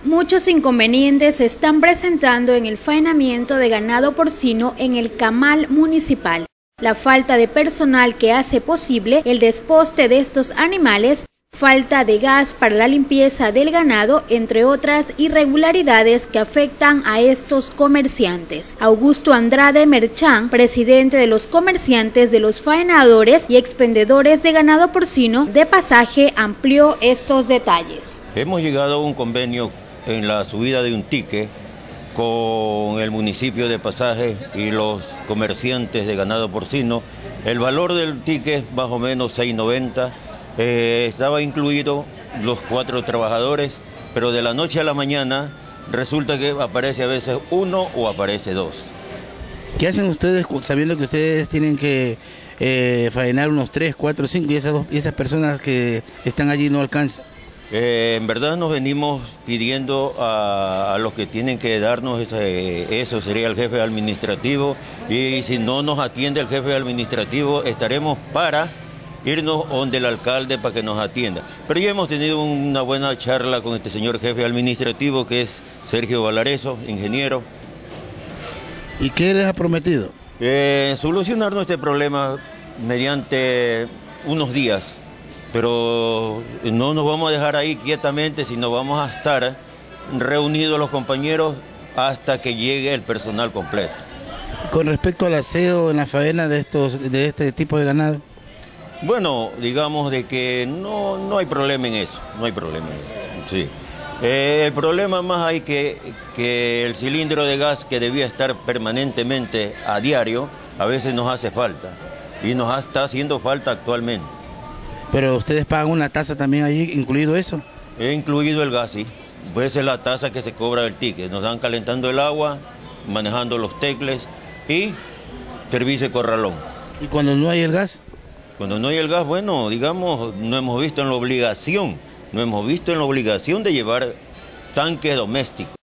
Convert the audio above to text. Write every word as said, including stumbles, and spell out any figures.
Muchos inconvenientes se están presentando en el faenamiento de ganado porcino en el Camal municipal. La falta de personal que hace posible el desposte de estos animales, falta de gas para la limpieza del ganado, entre otras irregularidades que afectan a estos comerciantes. Augusto Andrade Merchán, presidente de los comerciantes de los faenadores y expendedores de ganado porcino de Pasaje, amplió estos detalles. Hemos llegado a un convenio en la subida de un tique con el municipio de Pasaje y los comerciantes de ganado porcino. El valor del tique es más o menos seis noventa. Eh, estaba incluido los cuatro trabajadores, pero de la noche a la mañana resulta que aparece a veces uno o aparece dos. ¿Qué hacen ustedes sabiendo que ustedes tienen que eh, faenar unos tres, cuatro, cinco y esas, dos, y esas personas que están allí no alcanzan? Eh, en verdad nos venimos pidiendo a, a los que tienen que darnos ese, eso, sería el jefe administrativo, y si no nos atiende el jefe administrativo estaremos para irnos donde el alcalde para que nos atienda. Pero ya hemos tenido una buena charla con este señor jefe administrativo, que es Sergio Valareso, ingeniero. ¿Y qué les ha prometido? Eh, solucionarnos este problema mediante unos días, pero no nos vamos a dejar ahí quietamente, sino vamos a estar reunidos los compañeros hasta que llegue el personal completo. Con respecto al aseo en la faena de, estos, de este tipo de ganado. Bueno, digamos de que no, no hay problema en eso, no hay problema en eso, sí. Eh, el problema más hay que, que el cilindro de gas que debía estar permanentemente a diario, a veces nos hace falta, y nos está haciendo falta actualmente. ¿Pero ustedes pagan una tasa también allí, incluido eso? He incluido el gas, sí, pues esa es la tasa que se cobra del ticket, nos dan calentando el agua, manejando los tecles y servicio de corralón. ¿Y cuando no hay el gas? Cuando no hay el gas, bueno, digamos, no hemos visto en la obligación, no hemos visto en la obligación de llevar tanque doméstico.